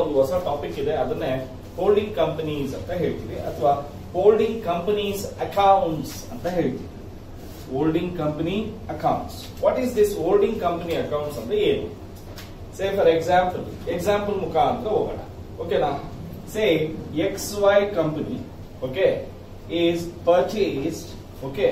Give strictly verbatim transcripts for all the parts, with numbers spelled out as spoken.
ಒಂದು ಹೊಸ ಟಾಪಿಕ್ ಇದೆ, ಅದನ್ನೇ ಹೋಲ್ಡಿಂಗ್ ಕಂಪನೀಸ್ ಅಂತ ಹೇಳ್ತೀವಿ ಅಥವಾ ಹೋಲ್ಡಿಂಗ್ ಕಂಪನೀಸ್ ಅಕೌಂಟ್ಸ್ ಅಂತ ಹೇಳ್ತೀವಿ. Holding company accounts. What is this holding company accounts ಅಂದ್ರೆ ಏನು? ಸೇ ಫಾರ್ ಎಕ್ಸಾಂಪಲ್ ಎಕ್ಸಾಂಪಲ್ ಮುಖಾಂತರ ಹೋಗೋಣ. ಓಕೆನಾ? Say X Y company okay is purchased okay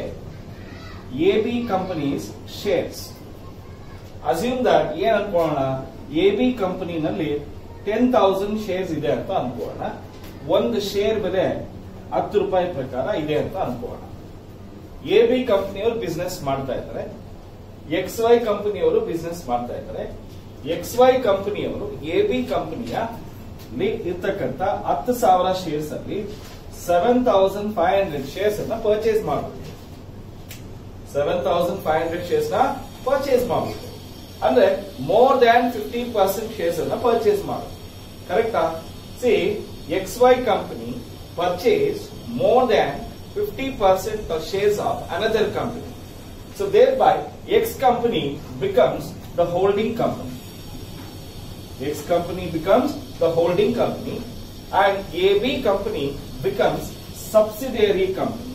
A B companies shares. Assume that ಏನ್ ಅನ್ಕೊಳ್ಳೋಣ, ಎ ಬಿ ಕಂಪನಿನಲ್ಲಿ ಟೆನ್ ತೌಸಂಡ್ ಶೇರ್ಸ್ ಇದೆ ಅಂತ ಅನ್ಕೊಳ್ಳೋಣ. ಒಂದು ಶೇರ್ ಬೆಲೆ ಹತ್ತು ರೂಪಾಯಿ ಪ್ರಕಾರ ಇದೆ ಅಂತ ಅನ್ಕೊಳ್ಳೋಣ. ಎ ಬಿ ಕಂಪನಿಯವರು ಬಿಸ್ನೆಸ್ ಮಾಡ್ತಾ ಇದ್ದಾರೆ, ಎಕ್ಸ್ ವೈ ಕಂಪನಿಯವರು ಬಿಸ್ನೆಸ್ ಮಾಡ್ತಾ ಇದ್ದಾರೆ. ಎಕ್ಸ್ ವೈ ಕಂಪನಿಯವರು ಎ ಬಿ ಕಂಪನಿಯ ಇರ್ತಕ್ಕಂಥ ಹತ್ತು ಸಾವಿರ ಶೇರ್ಸ್ ಅಲ್ಲಿ seven thousand five hundred shares ಅನ್ನ ಪರ್ಚೇಸ್ ಮಾಡಬೇಕು. Seven thousand five hundred shares ನ ಪರ್ಚೇಸ್ ಮಾಡಬೇಕು ಅಂದ್ರೆ more than fifty percent shares ಅನ್ನ ಪರ್ಚೇಸ್ ಮಾಡಬೇಕು. ಕರೆಕ್ಟಾ? See X Y company purchase more than fifty percent of shares of another company. So thereby X company becomes the holding company. X company becomes the holding company and A B company becomes subsidiary company.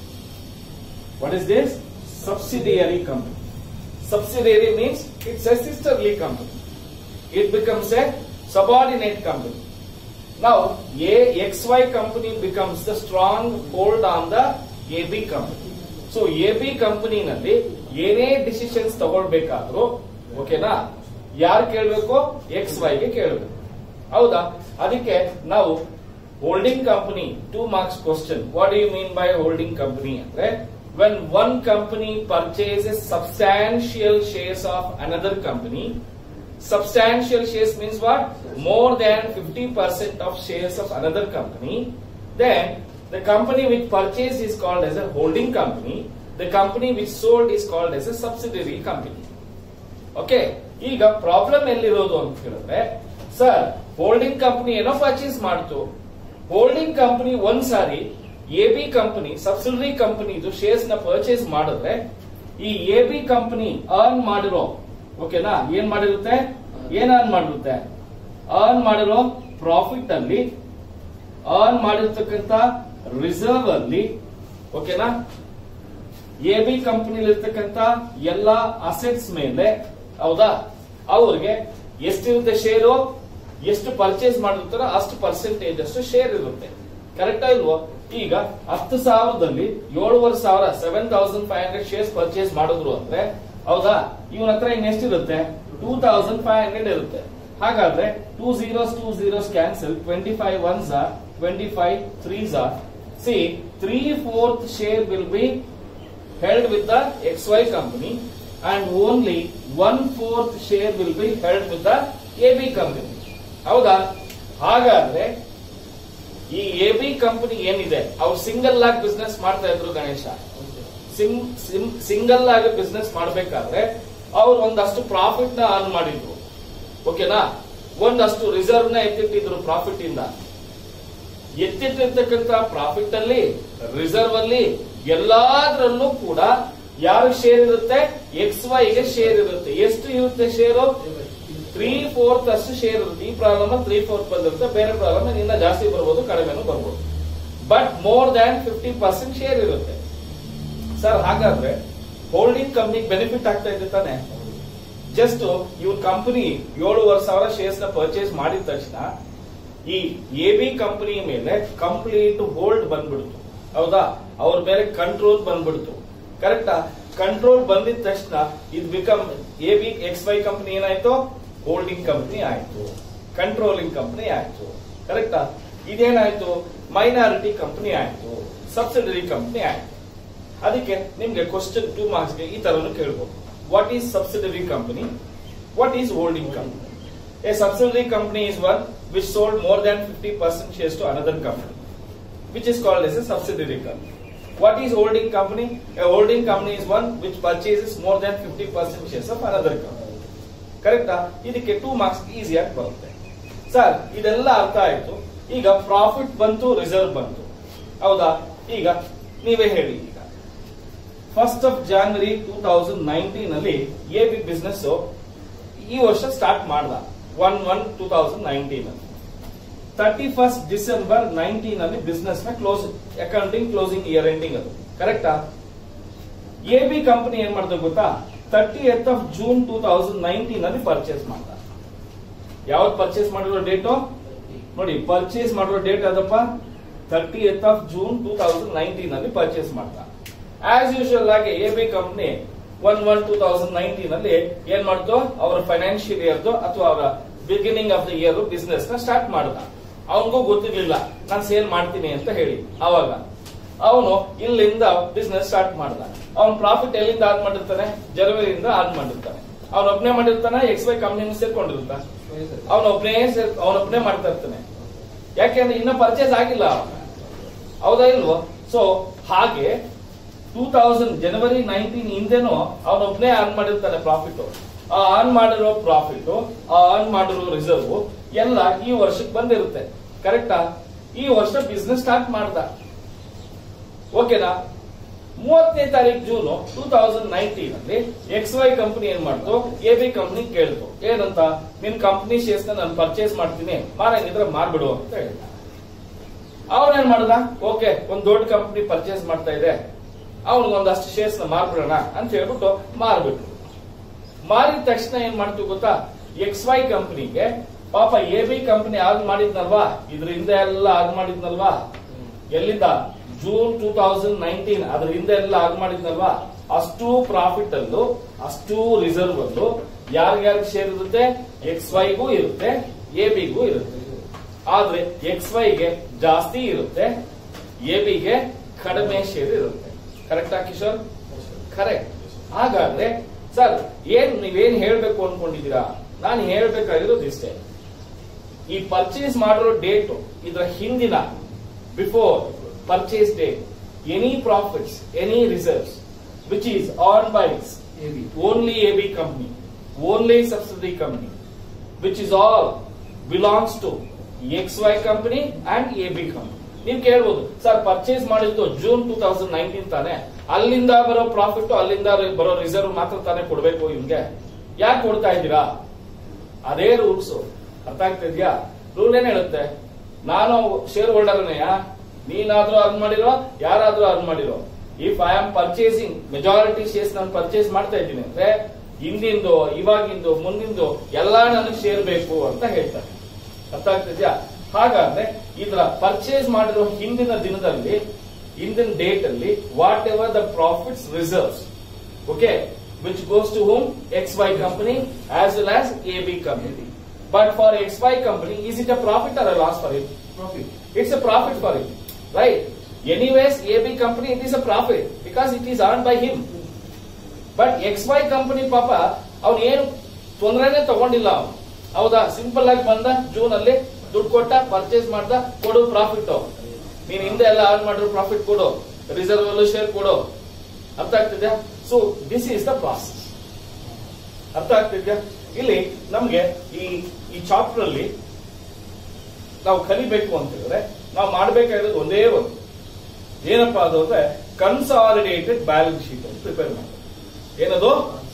What is this? Subsidiary company. Subsidiary means it's a sisterly company. It becomes a subordinate company. Now, A X Y company becomes the strong hold on the A B company. So, A B company ನಲ್ಲಿ ಏನೇ decisions ತಗೊಳ್ಬೇಕಾದ್ರೂ ಓಕೆನಾ ಯಾರು ಕೇಳಬೇಕು? X Y ಗೆ ಕೇಳಬೇಕು. ಹೌದಾ? ಅದಕ್ಕೆ ನಾವು holding company two marks question. What do you mean by holding company ಅಂದ್ರೆ when one company purchases substantial shares of another company. Substantial shares means what? More than fifty percent of shares of another company. Then the company which purchased is called as a holding company. The company which sold is called as a subsidiary company. Okay? ಈಗ problem ಎಲ್ಲಿರೋದು ಅಂತ ಹೇಳಿದ್ರೆ, sir holding company ಏನೋ purchase ಮಾಡ್ತು. Holding company ಒಂದ್ ಸಾರಿ A B company subsidiary ಕಂಪನಿದು shares ನ ಪರ್ಚೇಸ್ ಮಾಡಿದ್ರೆ ಈ ಎ ಬಿ ಕಂಪನಿ ಅರ್ನ್ ಮಾಡಿರೋ ಓಕೆನಾ ಏನ್ ಮಾಡಿರುತ್ತೆ? ಏನ್ ಅರ್ನ್ ಮಾಡಿರುತ್ತೆ? ಅರ್ನ್ ಮಾಡಿರೋ ಪ್ರಾಫಿಟ್ ಅಲ್ಲಿ ಅರ್ನ್ ಮಾಡಿರ್ತಕ್ಕಂಥ ರಿಸರ್ವ್ ಅಲ್ಲಿ ಓಕೆನಾ ಎ ಬಿ ಕಂಪನಿಲಿ ಇರ್ತಕ್ಕಂಥ ಎಲ್ಲಾ ಅಸೆಟ್ಸ್ ಮೇಲೆ ಹೌದಾ ಅವ್ರಿಗೆ ಎಷ್ಟಿರುತ್ತೆ ಶೇರು, ಎಷ್ಟು ಪರ್ಚೇಸ್ ಮಾಡಿರ್ತಾರೋ ಅಷ್ಟು ಪರ್ಸೆಂಟೇಜ್ ಅಷ್ಟು ಶೇರ್ ಇರುತ್ತೆ. ಕರೆಕ್ಟಾ ಇಲ್ವೋ? ಈಗ ಹತ್ತು ಸಾವಿರದಲ್ಲಿ ಏಳುವರೆ ಸಾವಿರ seven thousand five hundred shares purchase ಮಾಡಿದ್ರು ಅಂದ್ರೆ ಹೌದಾ ಇವನ ಹತ್ರ ಇನ್ನೆಷ್ಟಿರುತ್ತೆ? ಟೂ ತೌಸಂಡ್ ಫೈವ್ ಹಂಡ್ರೆಡ್ ಇರುತ್ತೆ. ಹಾಗಾದ್ರೆ two zeros two zeros cancel, twenty five ones or twenty five threes or see three fourth share will be held with the X Y company and only one fourth share will be held with the A B company. ಹೌದಾ? ಹಾಗಾದ್ರೆ ಈ A B company ಏನಿದೆ ಅವ್ರು single ಆಗಿ business ಮಾಡ್ತಾ ಇದ್ರು Ganesha. Single ಆಗಿ business ಮಾಡಬೇಕಾದ್ರೆ ಅವ್ರು ಒಂದಷ್ಟು ಪ್ರಾಫಿಟ್ ನ ಅರ್ನ್ ಮಾಡಿದ್ರು ಓಕೆನಾ, ಒಂದಷ್ಟು ರಿಸರ್ವ್ ನ ಎತ್ತಿಟ್ಟಿದ್ರು. ಪ್ರಾಫಿಟ್ ಇಂದ ಎತ್ತಿಟ್ಟಿರ್ತಕ್ಕಂಥ ಪ್ರಾಫಿಟ್ ಅಲ್ಲಿ ರಿಸರ್ವ್ ಅಲ್ಲಿ ಎಲ್ಲಾದ್ರಲ್ಲೂ ಕೂಡ ಯಾರು ಶೇರ್ ಇರುತ್ತೆ? ಎಕ್ಸ್ ವೈ ಗೆ ಶೇರ್ ಇರುತ್ತೆ. ಎಷ್ಟು ಇರುತ್ತೆ ಶೇರು? ತ್ರೀ ಫೋರ್ತ್ ಅಷ್ಟು ಶೇರ್ ಇರುತ್ತೆ. ಈ ಪ್ರಾಬ್ಲಮ್ ತ್ರೀ ಫೋರ್ತ್ ಬಂದಿರುತ್ತೆ, ಬೇರೆ ಪ್ರಾಬ್ಲಮ್ ಇನ್ನ ಜಾಸ್ತಿ ಬರ್ಬೋದು, ಕಡಿಮೆನೂ ಬರ್ಬೋದು. But more than fifty percent share ಇರುತ್ತೆ. ಸರ್ ಹಾಗಾದ್ರೆ ಹೋಲ್ಡಿಂಗ್ ಕಂಪನಿಗೆ ಬೆನಿಫಿಟ್ ಆಗ್ತಾ ಇದೆ ತಾನೆ? ಜಸ್ಟ್ ಇವ್ರ ಕಂಪನಿ ಏಳುವರೆ ಸಾವಿರ ಶೇರ್ಸ್ ನ ಪರ್ಚೇಸ್ ಮಾಡಿದ ತಕ್ಷಣ ಈ ಎ ಬಿ ಕಂಪನಿ ಮೇಲೆ ಕಂಪ್ಲೀಟ್ ಹೋಲ್ಡ್ ಬಂದ್ಬಿಡ್ತು. ಹೌದಾ? ಅವ್ರ ಮೇಲೆ ಕಂಟ್ರೋಲ್ ಬಂದ್ಬಿಡ್ತು. ಕರೆಕ್ಟಾ? ಕಂಟ್ರೋಲ್ ಬಂದಿದ ತಕ್ಷಣ ಇದು become A B X Y company ಏನಾಯ್ತು? ಹೋಲ್ಡಿಂಗ್ ಕಂಪನಿ ಆಯ್ತು, ಕಂಟ್ರೋಲಿಂಗ್ ಕಂಪನಿ ಆಯ್ತು. ಕರೆಕ್ಟಾ? ಇದೇನಾಯ್ತು? ಮೈನಾರಿಟಿ ಕಂಪನಿ ಆಯ್ತು, ಸಬ್ಸಿಡರಿ ಕಂಪನಿ ಆಯ್ತು. ಅದಕ್ಕೆ ನಿಮ್ಗೆ ಕ್ವಶನ್ ಟೂ ಮಾರ್ಕ್ಸ್ ಗೆ ಈ ತರನು ಕೇಳಬಹುದು. What is subsidiary company? What is holding company? A subsidiary company is one which sold more than fifty percent shares to another company, which is called as a subsidiary company. What is holding company? A holding company is one which purchases more than fifty percent shares of another company. ಕರೆಕ್ಟಾ? ಇದಕ್ಕೆ two marks ಈಸಿಯಾಗಿ ಬರುತ್ತೆ. Sir ಇದೆಲ್ಲ ಅರ್ಥ ಆಯ್ತು. ಈಗ profit ಬಂತು, reserve ಬಂತು. ಹೌದಾ? ಈಗ ನೀವೇ ಹೇಳಿ. ಈಗ first of January two thousand nineteen ಅಲ್ಲಿ ಎ ಬಿ ಬಿಸ್ನೆಸ್ ಈ ವರ್ಷ ಸ್ಟಾರ್ಟ್ ಮಾಡ್ದ. One one two thousand nineteen ಅಲ್ಲಿ ತರ್ಟಿ ಫಸ್ಟ್ ಡಿಸೆಂಬರ್ ನೈನ್ಟೀನ್ ಅಲ್ಲಿ ಬಿಸ್ನೆಸ್ ನ close accounting closing year ending ಅದು ಕರೆಕ್ಟಾ. ಎ ಬಿ ಕಂಪನಿ ಏನ್ ಮಾಡ್ತಾರೆ ಗೊತ್ತಾ, thirtieth of June two thousand nineteen ಅಲ್ಲಿ ಪರ್ಚೇಸ್ ಮಾಡ್ತಾರೆ. ಯಾವ್ದು ಪರ್ಚೇಸ್ ಮಾಡಿರೋ ಡೇಟು ನೋಡಿ, ಪರ್ಚೇಸ್ ಮಾಡಿರೋ ಡೇಟ್ ಅದಪ್ಪ thirtieth of June two thousand nineteen ಅಲ್ಲಿ ಪರ್ಚೇಸ್ ಮಾಡ್ತಾರೆ. ಆಸ್ ಯೂಶುವಲ್ ಆಗಿ A B company one one two thousand nineteen ಅಲ್ಲಿ ಏನ್ ಮಾಡ್ತು, ಅವರ ಫೈನಾನ್ಷಿಯಲ್ ಇಯರ್ ಅಥವಾ ಅವರ beginning of the year business ನ ಸ್ಟಾರ್ಟ್ ಮಾಡ್ದ. ಅವನಿಗೂ ಗೊತ್ತಿರ್ಲಿಲ್ಲ ನಾನು ಸೇಲ್ ಮಾಡ್ತೀನಿ ಅಂತ ಹೇಳಿ. ಅವಾಗ ಅವನು ಇಲ್ಲಿಂದ ಬಿಸ್ನೆಸ್ ಸ್ಟಾರ್ಟ್ ಮಾಡ್ದ. ಅವನ್ ಪ್ರಾಫಿಟ್ ಎಲ್ಲಿಂದ ಆದ್ ಮಾಡಿರ್ತಾನೆ, ಜನವರಿಯಿಂದ ಆದ್ ಮಾಡಿರ್ತಾನೆ. ಅವನೊಬ್ನೇ ಮಾಡಿರ್ತಾನೆ, ಎಕ್ಸ್ ವೈ ಕಂಪ್ನಿ ಸೇರ್ಕೊಂಡಿರ್ತಾನೆ, ಅವನೊಬ್ನೇ ಅವನೊಬ್ನೇ ಮಾಡ್ತಾ ಇರ್ತಾನೆ. ಯಾಕೆಂದ್ರೆ ಇನ್ನ ಪರ್ಚೇಸ್ ಆಗಿಲ್ಲ, ಹೌದಾ ಇಲ್ವೋ. ಸೊ ಹಾಗೆ ಟೂ ತೌಸಂಡ್ ಜನವರಿ ನೈನ್ಟೀನ್ ಹಿಂದೆನೂ ಅವನೊಬ್ನೇ ಅರ್ನ್ ಮಾಡಿರ್ತಾನೆ ಪ್ರಾಫಿಟ್. ಆ ಅರ್ನ್ ಮಾಡಿರೋ ಪ್ರಾಫಿಟ್, ಆ ಅರ್ನ್ ಮಾಡಿರೋ ರಿಸರ್ವ್ ಎಲ್ಲ ಈ ವರ್ಷಕ್ಕೆ ಬಂದಿರುತ್ತೆ. ಕರೆಕ್ಟಾ. ಈ ವರ್ಷ ಬಿಸ್ನೆಸ್ ಸ್ಟಾರ್ಟ್ ಮಾಡ್ದ. ಓಕೆನಾ. ಮೂವತ್ತನೇ ತಾರೀಕು ಜೂನ್ ಟೂ ತೌಸಂಡ್ ನೈನ್ಟೀನ್ ಅಲ್ಲಿ ಎಕ್ಸ್ ವೈ ಕಂಪನಿ ಏನ್ ಮಾಡ್ತು, ಎ ಬಿ ಕಂಪನಿ ಕೇಳ್ತು ಏನಂತ, ನಿನ್ ಕಂಪನಿ ಶೇರ್ಸ್ ನಾನು ಪರ್ಚೇಸ್ ಮಾಡ್ತೀನಿ, ಮಾರಂಗಿದ್ರೆ ಮಾರ್ಬಿಡು ಅಂತ ಹೇಳಿದ. ಅವನೇನ್ ಮಾಡ್ದ, ಓಕೆ ಒಂದ್ ದೊಡ್ಡ ಕಂಪನಿ ಪರ್ಚೇಸ್ ಮಾಡ್ತಾ ಇದೆ, ಅವನಿಗೆ ಒಂದಷ್ಟು ಶೇರ್ಸ್ ನ ಮಾರ್ಬಿಡೋಣ ಅಂತ ಹೇಳ್ಬಿಟ್ಟು ಮಾರ್ಬಿಟ್ರು. ಮಾರಿದ ತಕ್ಷಣ ಏನ್ ಮಾಡ್ತು ಗೊತ್ತಾ, ಎಕ್ಸ್ ವೈ ಕಂಪನಿಗೆ ಪಾಪ ಎ ಬಿ ಕಂಪನಿ ಆಗ್ ಮಾಡಿದ್ನಲ್ವಾ, ಇದರಿಂದ ಎಲ್ಲ ಆಗ್ ಮಾಡಿದ್ನಲ್ವಾ, ಎಲ್ಲಿಂದ ಜೂನ್ ಟೂ ತೌಸಂಡ್ ನೈನ್ಟೀನ್ ಅದ್ರ ಹಿಂದೆ ಎಲ್ಲ ಆಗ್ ಮಾಡಿದ್ನಲ್ವಾ, ಅಷ್ಟು ಪ್ರಾಫಿಟ್ ಅಲ್ಲೂ ಅಷ್ಟು ರಿಸರ್ವ್ ಅಲ್ಲೂ ಯಾರ್ಯಾರಿಗೆ ಶೇರ್ ಇರುತ್ತೆ, ಎಕ್ಸ್ ವೈಗೂ ಇರುತ್ತೆ, ಎ ಬಿಗೂ ಇರುತ್ತೆ. ಆದ್ರೆ ಎಕ್ಸ್ ವೈಗೆ ಜಾಸ್ತಿ ಇರುತ್ತೆ, ಎ ಬಿಗೆ ಕಡಿಮೆ ಶೇರ್ ಇರುತ್ತೆ. ಕರೆಕ್ಟಾ ಕಿಶೋರ್? ಕರೆಕ್ಟ್. ಹಾಗಾದ್ರೆ ಸರ್ ಏನ್ ನೀವೇನ್ ಹೇಳ್ಬೇಕು ಅನ್ಕೊಂಡಿದ್ದೀರಾ, ನಾನು ಹೇಳ್ಬೇಕಾಗಿರೋದು ಇಷ್ಟೇ. ಈ ಪರ್ಚೇಸ್ ಮಾಡಿರೋ ಡೇಟ್ ಇದರ ಹಿಂದಿನ before purchase date, any profits, any reserves which is earned by A B, only A B company, only subsidiary company, which is all belongs to X Y company and A B company. ನೀವು ಕೇಳಬಹುದು sir purchase ಮಾಡಿದ್ದು June two thousand nineteen ತಾನೆ, ಅಲ್ಲಿಂದ ಬರೋ profit ಅಲ್ಲಿಂದ ಬರೋ reserve ಮಾತ್ರ ತಾನೇ ಕೊಡ್ಬೇಕು ಇವ್ಗೆ, ಯಾಕೆ ಕೊಡ್ತಾ ಇದ್ದೀರಾ? ಅದೇ ರೂಲ್ಸ್. ಅರ್ಥ ಆಗ್ತಾ ಇದೆಯಾ? ರೂಲ್ ಏನ್ ಹೇಳುತ್ತೆ, ನಾನು ಶೇರ್ ಹೋಲ್ಡರ್ನೆಯಾ, ನೀನಾದ್ರೂ ಅರ್ನ್ ಮಾಡಿರೋ ಯಾರಾದ್ರೂ ಅರ್ನ್ ಮಾಡಿರೋ, if I am purchasing majority shares ನಾನು ಪರ್ಚೇಸ್ ಮಾಡ್ತಾ ಇದ್ದೀನಿ ಅಂದ್ರೆ ಹಿಂದಿಂದು ಇವಾಗಿಂದು ಮುಂದಿಂದು ಎಲ್ಲಾ ನನಗೆ ಶೇರ್ ಬೇಕು ಅಂತ ಹೇಳ್ತಾರೆ. ಅರ್ಥ ಆಗ್ತಿದ್ಯಾ? ಹಾಗಾದ್ರೆ ಇದರ ಪರ್ಚೇಸ್ ಮಾಡಿರೋ ಹಿಂದಿನ ದಿನದಲ್ಲಿ, ಹಿಂದಿನ ಡೇಟ್ ಅಲ್ಲಿ whatever the profits reserves, okay, which goes to home X Y company as well as A B company. But for X Y company is it a profit or a loss for it? Profit. It's a profit for him, right? Anyways, A B company it is a profit because it is earned by him. But X Y company ಪಾಪ ಅವನು ಏನು ತೊಂದರೆನೆ ತಗೊಂಡಿಲ್ಲ. ಹೌದಾ? Simple ಆಗಿ ಬಂದ, June ಅಲ್ಲಿ ದುಡ್ಡು ಕೊಟ್ಟ, ಪರ್ಚೇಸ್ ಮಾಡ್ದ, ಕೊಡು ಪ್ರಾಫಿಟ್. ನೀನ್ ಹಿಂದೆ ಎಲ್ಲ ಅರ್ನ್ ಮಾಡಿರೋ ಪ್ರಾಫಿಟ್ ಕೊಡು, ರಿಸರ್ವ್ ಅಲ್ಲೂ ಶೇರ್ ಕೊಡು. ಅರ್ಥ ಆಗ್ತಿದ್ಯಾ? So this is the process. ಅರ್ಥ ಆಗ್ತಿದ್ಯಾ? ಇಲ್ಲಿ ನಮ್ಗೆ ಈ ಈ ಚಾಪ್ಟರ್ ಅಲ್ಲಿ ನಾವು ಕಲಿಬೇಕು ಅಂತ ಹೇಳಿದ್ರೆ ನಾವು ಮಾಡಬೇಕಾಗಿರೋದು ಒಂದೇ ಒಂದು, ಏನಪ್ಪಾ ಅದು ಅಂದ್ರೆ ಕನ್ಸಾಲಿಡೇಟೆಡ್ ಬ್ಯಾಲೆನ್ಸ್ ಶೀಟ್ ಅಂತ ಪ್ರಿಪೇರ್ ಮಾಡೋದು. ಏನದು?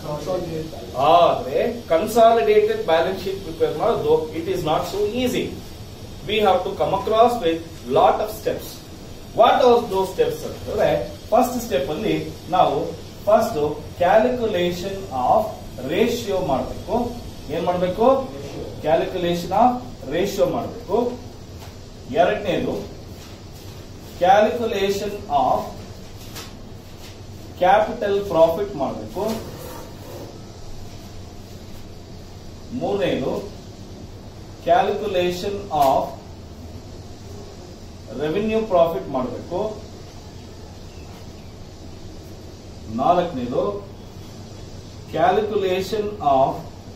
ಆದ್ರೆ ಕನ್ಸಾಲಿಡೇಟೆಡ್ ಬ್ಯಾಲೆನ್ಸ್ ಶೀಟ್ ಪ್ರಿಪೇರ್ ಮಾಡೋದು it is not so easy. We have to come across with lot of steps. What are those steps ಅಂತಂದ್ರೆ, ಫಸ್ಟ್ ಸ್ಟೆಪ್ ಅಲ್ಲಿ ನಾವು ಫಸ್ಟ್ ಕ್ಯಾಲ್ಕುಲೇಷನ್ ಆಫ್ ರೇಷಿಯೋ ಮಾಡಬೇಕು. ಏನ್ ಮಾಡಬೇಕು? ಕ್ಯಾಲ್ಕುಲೇಷನ್ ಆಫ್ ರೇಷಿಯೋ ಮಾಡಬೇಕು. ಎರಡನೇದು calculation of capital profit ಮಾಡಬೇಕು. ಮೂರನೇದು ಕ್ಯಾಲ್ಕುಲೇಷನ್ ಆಫ್ ರೆವಿನ್ಯೂ ಪ್ರಾಫಿಟ್ ಮಾಡಬೇಕು. ನಾಲ್ಕನೇದು ಕ್ಯಾಲ್ಕುಲೇಷನ್ ಆಫ್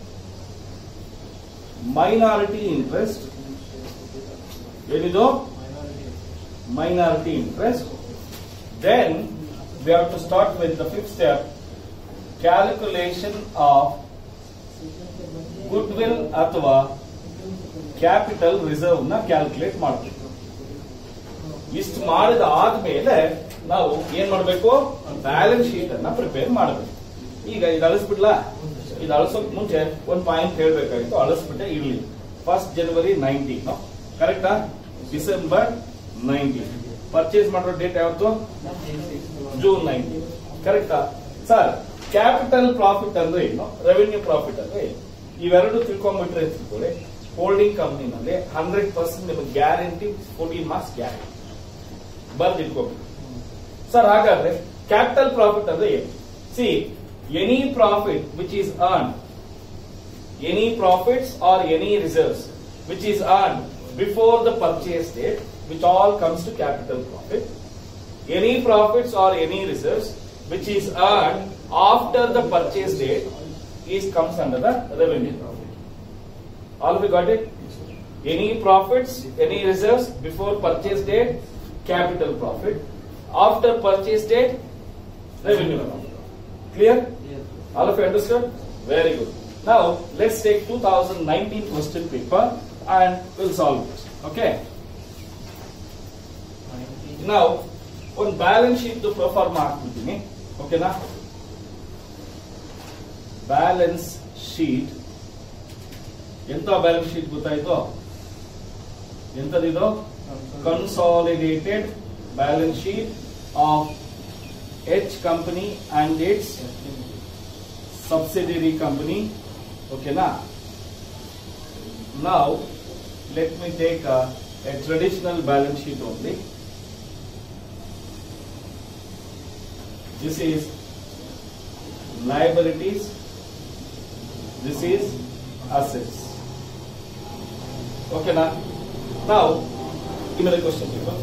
ಮೈನಾರಿಟಿ ಇಂಟ್ರೆಸ್ಟ್. ಏನಿದು? Minority interest. Then we have to start with the fifth step, calculation of goodwill ಅಥವಾ ಕ್ಯಾಪಿಟಲ್ ರಿಸರ್ವ್ ನ calculate ಮಾಡಬೇಕು. ಇಷ್ಟು ಮಾಡಿದ ಆದ್ಮೇಲೆ ನಾವು ಏನ್ ಮಾಡಬೇಕು? ಬ್ಯಾಲೆನ್ಸ್ ಶೀಟ್ ಅನ್ನ ಪ್ರಿಪೇರ್ ಮಾಡಬೇಕು. ಈಗ ಇದು ಅಳಿಸ್ಬಿಡ್ಲಾ? ಇದು ಅಳಿಸೋಕ್ ಮುಂಚೆ ಒಂದು ಪಾಯಿಂಟ್ ಹೇಳ್ಬೇಕಾಗಿತ್ತು, ಅಳಿಸ್ಬಿಟ್ಟೆ. ಇರ್ಲಿ, ಫಸ್ಟ್ ಜನವರಿ ನೈನ್ಟೀನ್ ಕರೆಕ್ಟಾ? December nineteen. ಪರ್ಚೇಸ್ ಮಾಡೋ ಡೇಟ್ ಯಾವತ್ತು? June nineteen. ಕರೆಕ್ಟಾ ಸರ್? ಕ್ಯಾಪಿಟಲ್ ಪ್ರಾಫಿಟ್ ಅಂದ್ರೆ ಏನು, ರೆವೆನ್ಯೂ ಪ್ರಾಫಿಟ್ ಅಂದ್ರೆ ಏನು, ಇವೆರಡು ತಿಳ್ಕೊಂಡ್ಬಿಟ್ರೆ ತಿಳ್ಕೊಳ್ಳಿ. ಹೋಲ್ಡಿಂಗ್ ಕಂಪ್ನಿನಲ್ಲಿ ಹಂಡ್ರೆಡ್ ಪರ್ಸೆಂಟ್ ನಿಮಗೆ ಗ್ಯಾರಂಟಿ, ಫೋರ್ಟೀನ್ ಮಾರ್ಕ್ಸ್ ಗ್ಯಾರಂಟಿ ಬರ್ದಿಟ್ಕೋಬೇಕು ಸರ್. ಹಾಗಾದ್ರೆ ಕ್ಯಾಪಿಟಲ್ ಪ್ರಾಫಿಟ್ ಅಂದ್ರೆ ಏನು? See, any profit which is earn, any profits or any reserves which is earn before the purchase date, which all comes to capital profit. Any profits or any reserves which is earned after the purchase date is comes under the revenue profit. All we got it? Any profits, any reserves before purchase date, capital profit. After purchase date, revenue profit. Clear? Yes. All of you understood? Very good. Now let's take two thousand nineteen question paper and we'll solve it. Okay? Now on balance sheet to perform ಹಾಕ್ಬಿಡ್ತೀನಿ. ಓಕೆನಾ? Balance sheet ಎಂತ balance sheet ಗೊತ್ತಾಯ್ತು? ಎಂತದಿದು? Consolidated balance sheet of H company and its subsidiary company. ಓಕೆನಾ? Now let me take a traditional balance sheet only. This is liabilities, this is assets. Okay now? Now, give me the question paper.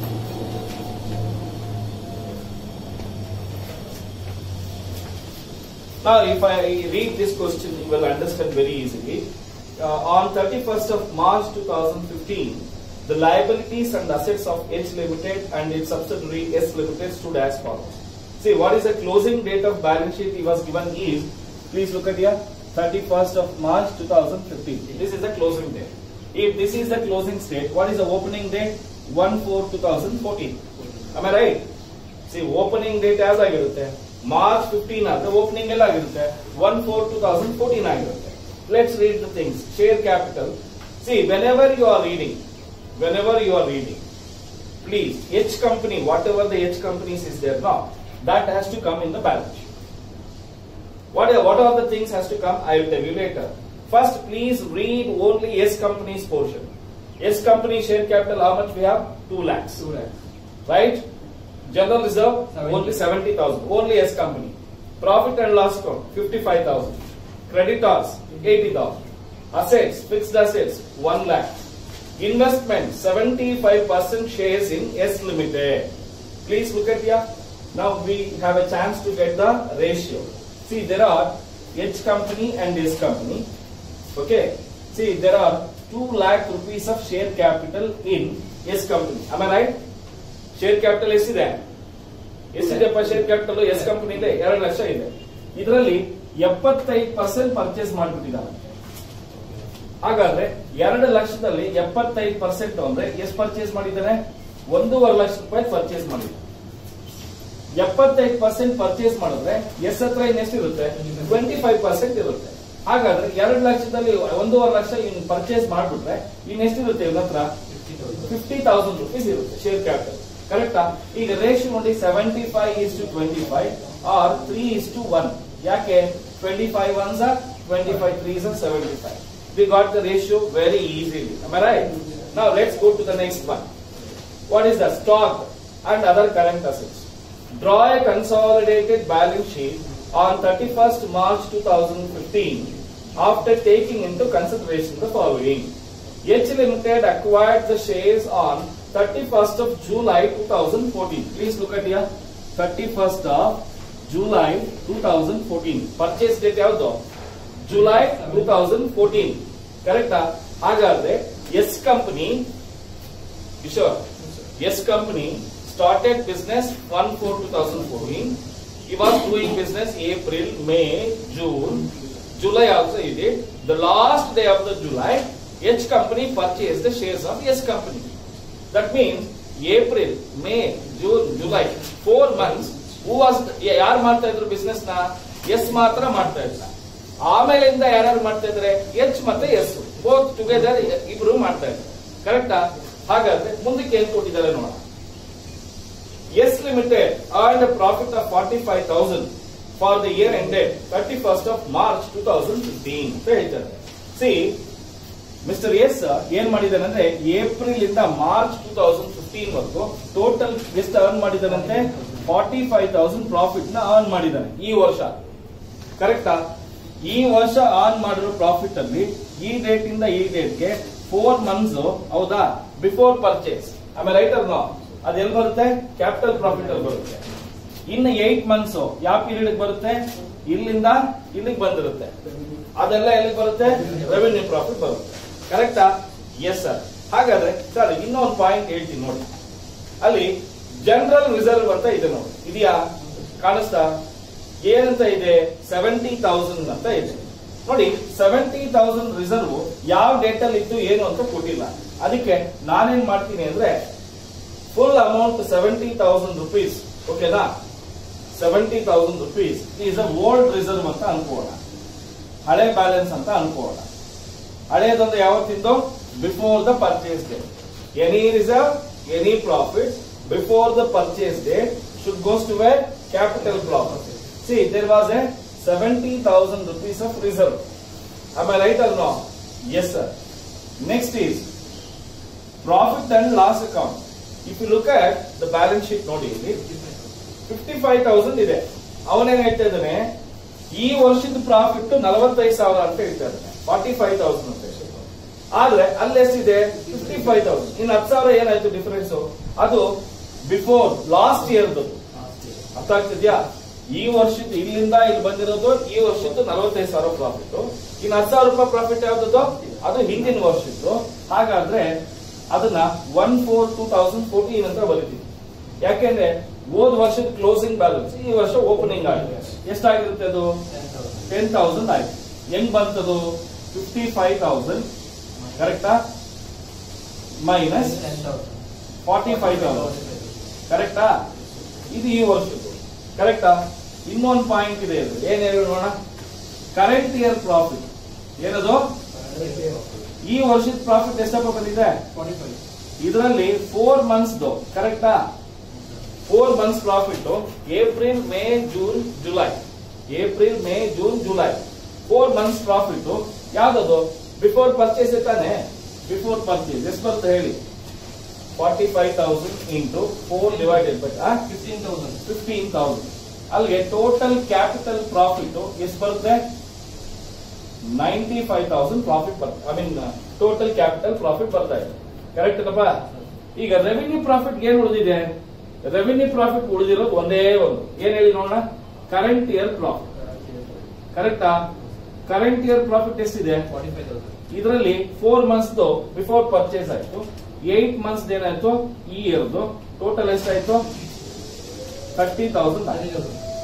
Now, if I read this question, you will understand very easily. Uh, on thirty-first of March two thousand fifteen, the liabilities and assets of H Limited and its subsidiary S Limited stood as follows. See, what is the closing date of balance sheet he was given is, please look at here, thirty-first of March two thousand fifteen. This is the closing date. If this is the closing date, what is the opening date? one four two thousand fourteen. Am I right? See, opening date as ಆಗಿರುತ್ತೆ March fifteen ಆದ್ರೆ opening ಎಲ್ಲ ಆಗಿರುತ್ತೆ one four two thousand fourteen ಆಗಿರುತ್ತೆ. Let's read the things. Share capital. See, whenever you are reading, whenever you are reading, please, H company, whatever the H companies is there now, that has to come in the balance sheet. What are, what are the things has to come? I will tell you later. First, please read only S company's portion. S company share capital, how much we have? two lakhs. two lakhs. Right? General reserve, seventy. Only seventy thousand. Only S company. Profit and loss account, fifty-five thousand. Creditors, eighty thousand. Assets, fixed assets, one lakh. Investment, seventy-five percent shares in S Limited. Please look at here. Now we have a chance to get the ratio. See, there are H company and S company. Okay. See, there are two lakh rupees of share capital in S company. Am I right? Share capital ಎಷ್ಟಿದೆ? ಎಷ್ಟಿದೆಪ್ಪ share capital S company ಇದೆ ಎರಡು ಲಕ್ಷ ಇದೆ. ಇದರಲ್ಲಿ ಎಪ್ಪತ್ತೈದು percent purchase ಮಾಡಿಬಿಟ್ಟಿದ್ದಾರೆ. ಹಾಗಾದ್ರೆ ಎರಡು ಲಕ್ಷದಲ್ಲಿ ಎಪ್ಪತ್ತೈದು ಪರ್ಸೆಂಟ್ ಅಂದ್ರೆ ಎಷ್ಟು ಪರ್ಚೇಸ್ ಮಾಡಿದ್ದಾನೆ? ಒಂದೂವರೆ ಲಕ್ಷ ರೂಪಾಯಿ ಪರ್ಚೇಸ್ ಮಾಡಿದ್ದಾನೆ. ಎಪ್ಪತ್ತೈದು ಪರ್ಸೆಂಟ್ ಪರ್ಚೇಸ್ ಮಾಡಿದ್ರೆ ಎಸ್ ಹತ್ರ ಇನ್ನೆಷ್ಟಿರುತ್ತೆ? ಟ್ವೆಂಟಿ ಫೈವ್ ಪರ್ಸೆಂಟ್ ಇರುತ್ತೆ. ಹಾಗಾದ್ರೆ ಎರಡು ಲಕ್ಷದಲ್ಲಿ ಒಂದೂವರೆ ಲಕ್ಷ ಇನ್ ಪರ್ಚೇಸ್ ಮಾಡ್ಬಿಟ್ರೆ ಇನ್ನೆಷ್ಟಿರುತ್ತೆ ಇವನ ಹತ್ರ? ಫಿಫ್ಟಿ ತೌಸಂಡ್ ರುಪೀಸ್ ಇರುತ್ತೆ ಶೇರ್ ಕ್ಯಾಪಿಟಲ್. ಕರೆಕ್ಟಾ? ಈಗ ರೇಷಿಯೋ ನೋಡಿ, seventy five is to twenty five or three is to one. ಯಾಕೆ? Twenty five ones or twenty five threes or seventy five. We got the ratio very easily. Am I right? Now let's go to the next one. What is the stock and other current assets? Draw a consolidated balance sheet on thirty-first March two thousand fifteen after taking into consideration the following. H Limited acquired the shares on thirty-first of July two thousand fourteen. Please look at here. thirty-first of July two thousand fourteen. Purchase date ಯಾವುದು? July two thousand fourteen. ಕರೆಕ್ಟಾ? ಹಾಗಾದ್ರೆ S company, S company started business one four two thousand fourteen. He was doing business April, May, June, July also he did. The last day of the July, H company purchased the shares of S company. That means April, May, June, July, four months. Who was ಯಾರು ಮಾಡ್ತಾ ಇದ್ರು business ನ? S ಮಾತ್ರ ಮಾಡ್ತಾ ಇದ್ರು. ಆಮೇಲಿಂದ ಯಾರ್ಯಾರು ಮಾಡ್ತಾ ಇದ್ರೆ? ಎಚ್ ಮತ್ತೆ ಎಸ್ ಬೋತ್ ಟುಗೆದರ್ ಇಬ್ರು ಮಾಡ್ತಾ ಇದ್ರು. ಕರೆಕ್ಟಾ? ಹಾಗಾದ್ರೆ ಮುಂದಕ್ಕೆ ಏನ್ ಕೊಟ್ಟಿದ್ದಾರೆ ನೋಡೋಣ. S limited earned a profit of forty-five thousand for the year ended thirty-first of March twenty fifteen ಅಂತ ಹೇಳ್ತಾರೆ. ಸಿ ಮಿಸ್ಟರ್ ಎಸ್ ಏನ್ ಮಾಡಿದಾನೆ ಅಂದ್ರೆ ಏಪ್ರಿಲ್ ಇಂದ ಮಾರ್ಚ್ ಟೂ ತೌಸಂಡ್ ಫಿಫ್ಟೀನ್ ವರೆಗೂ ಟೋಟಲ್ ಎಷ್ಟು ಅರ್ನ್ ಮಾಡಿದಾನಂತೆ ಫಾರ್ಟಿ ಫೈವ್ ತೌಸಂಡ್ ಪ್ರಾಫಿಟ್ ನ ಅರ್ನ್ ಮಾಡಿದ್ದಾನೆ ಈ ವರ್ಷ. ಕರೆಕ್ಟಾ? ಈ ವರ್ಷ ಅರ್ನ್ ಮಾಡಿರೋ ಪ್ರಾಫಿಟ್ ಅಲ್ಲಿ ಈ ಡೇಟ್ ಇಂದ ಈ ಡೇಟ್ಗೆ ಫೋರ್ ಮಂತ್ಸ್ ಹೌದಾ ಬಿಫೋರ್ ಪರ್ಚೇಸ್. ಆಮೇಲೆ ರೈಟರ್ ನೋ ಅದು ಎಲ್ಲಿ ಬರುತ್ತೆ? ಕ್ಯಾಪಿಟಲ್ ಪ್ರಾಫಿಟ್ ಅಲ್ಲಿ ಬರುತ್ತೆ. ಇನ್ನು ಏಟ್ ಮಂತ್ಸ್ ಯಾವ ಪೀರಿಯಡ್ ಬರುತ್ತೆ? ಇಲ್ಲಿಂದ ಇಲ್ಲಿಗೆ ಬಂದಿರುತ್ತೆ. ಅದೆಲ್ಲ ಎಲ್ಲಿಗೆ ಬರುತ್ತೆ? ರೆವೆನ್ಯೂ ಪ್ರಾಫಿಟ್ ಬರುತ್ತೆ. ಕರೆಕ್ಟಾ? Yes sir. ಹಾಗಾದ್ರೆ ಸರ್ ಇನ್ನೊಂದು ಪಾಯಿಂಟ್ ಹೇಳ್ತೀನಿ ನೋಡಿ. ಅಲ್ಲಿ ಜನರಲ್ ರಿಸರ್ವ್ ಅಂತ ಇದೆ ನೋಡಿ, ಇದೆಯಾ? ಕಾಣಿಸ್ತಾ? ಏನಂತ ಇದೆ? ಸೆವೆಂಟಿ ತೌಸಂಡ್ ಅಂತ ಇದೆ ನೋಡಿ. ಸೆವೆಂಟಿ ತೌಸಂಡ್ ರಿಸರ್ವ್ ಯಾವ ಡೇಟ್ ಅಲ್ಲಿ ಇತ್ತು ಏನು ಅಂತ ಕೊಟ್ಟಿಲ್ಲ. ಅದಕ್ಕೆ ನಾನೇನ್ ಮಾಡ್ತೀನಿ ಅಂದ್ರೆ full amount seventy thousand rupees, ಓಕೆನಾ? Seventy thousand rupees is a old reserve ಅಂತ ಅನ್ಕೋಣ, ಹಳೆ ಬ್ಯಾಲೆನ್ಸ್ ಅಂತ ಅನ್ಕೋಣ. ಹಳೇದಂದ್ರೆ ಯಾವತ್ತಿಂದು? Before the purchase date. Any reserve, any profit before the purchase date should goes to a capital profit. See there was a seventy thousand rupees of reserve. Am I right or no? Yes sir. Next is profit and loss account. If you look at the balance sheet ನೋಡಿ, fifty-five thousand ಇದೆ. ಅವನೇನ್ ಹೇಳ್ತಾ ಇದ್ದಾನೆ? ಈ ವರ್ಷದ profit ನಲವತ್ತೈದು ಸಾವಿರ ಅಂತ ಹೇಳ್ತಾ ಇದ್ದಾನೆ, ಫಾರ್ಟಿ ಫೈವ್ ತೌಸಂಡ್ ಅಂತ. ಆದ್ರೆ ಅಲ್ಲಿ ಎಷ್ಟಿದೆ? Fifty five thousand. ಇನ್ನು ಹತ್ತು ಸಾವಿರ ಏನಾಯ್ತು ಡಿಫರೆನ್ಸ್? ಅದು ಬಿಫೋರ್ ಲಾಸ್ಟ್ ಇಯರ್ದು. ಅರ್ಥ ಆಗ್ತಿದ್ಯಾ? ಈ ವರ್ಷದ ಇಲ್ಲಿಂದ ಇಲ್ಲಿ ಬಂದಿರೋದು ಈ ವರ್ಷದ್ದು ನಲವತ್ತೈದು ಸಾವಿರ ಪ್ರಾಫಿಟ್. ಇನ್ನು ಹತ್ತು ಸಾವಿರ ರೂಪಾಯಿ ಪ್ರಾಫಿಟ್ ಯಾವ್ದು? ಅದು ಹಿಂದಿನ ವರ್ಷದ್ದು. ಹಾಗಾದ್ರೆ ಅದನ್ನ one four two thousand fourteen ಅಂತ ಬರೀತೀವಿ. ಯಾಕೆಂದ್ರೆ ಹೋದ ವರ್ಷದ ಕ್ಲೋಸಿಂಗ್ ಬ್ಯಾಲೆನ್ಸ್ ಈ ವರ್ಷ ಓಪನಿಂಗ್ ಆಗಿದೆ. ಎಷ್ಟಾಗಿರುತ್ತೆ? ಅದು ಟೆನ್ ತೌಸಂಡ್ ಆಯ್ತು. ಹೆಂಗ್ ಬಂತದು? ಫಿಫ್ಟಿ ಫೈವ್ ತೌಸಂಡ್ ಕರೆಕ್ಟಾ ಮೈನಸ್ ಫಾರ್ಟಿ ಫೈವ್ ತೌಸಂಡ್ ಕರೆಕ್ಟಾ? ಇದು ಈ ವರ್ಷದ್ದು. ಕರೆಕ್ಟಾ? ಇನ್ನೊಂದು ಪಾಯಿಂಟ್ ಇದೆ, ಏನ್ ಹೇಳಿ ನೋಡೋಣ. ಕರೆಂಟ್ ಇಯರ್ ಪ್ರಾಫಿಟ್ ಏನದು? ಈ ವರ್ಷದ ಪ್ರಾಫಿಟ್ ಎಷ್ಟಪ್ಪ ಬಂದಿದೆ? ಇದರಲ್ಲಿ ಫೋರ್ ಮಂತ್ಸ್ ಕರೆಕ್ಟಾ? Four months profit April May June July, April May June July four months profit ಯಾವ್ದದು? ಬಿಫೋರ್ ಪರ್ಚೇಸ್ ತಾನೆ. ಬಿಫೋರ್ ಪರ್ಚೇಸ್ ಎಷ್ಟು ಬರುತ್ತೆ ಹೇಳಿ? Forty five thousand into four divided by fifteen thousand fifteen thousand ಅಲ್ಲಿಗೆ total capital profit ಎಷ್ಟು ಬರುತ್ತೆ? Ninety five thousand profit ಬರುತ್ತೆ. I mean total capital profit ಬರ್ತಾ ಇದೆ. ಕರೆಕ್ಟ್ ಅಪ್ಪ? ಈಗ ರೆವಿನ್ಯೂ ಪ್ರಾಫಿಟ್ ಏನ್ ಉಳಿದಿದೆ? ರೆವಿನ್ಯೂ ಪ್ರಾಫಿಟ್ ಉಳಿದಿರೋದು ಒಂದೇ ಒಂದು, ಏನ್ ಹೇಳಿ ನೋಡೋಣ. Current year profit. ಕರೆಕ್ಟಾ? ಕರೆಂಟ್ ಇಯರ್ ಪ್ರಾಫಿಟ್ ಎಷ್ಟಿದೆ? ಇದರಲ್ಲಿ ಫೋರ್ ಮಂತ್ಸ್ ಬಿಫೋರ್ ಪರ್ಚೇಸ್ ಆಯ್ತು, ಏಟ್ ಮಂತ್ಸ್ ಏನಾಯ್ತು ಈ ಇಯರ್ದು. ಟೋಟಲ್ ಎಷ್ಟಾಯ್ತು? ಥರ್ಟಿ ತೌಸಂಡ್ ಆಯ್ತು.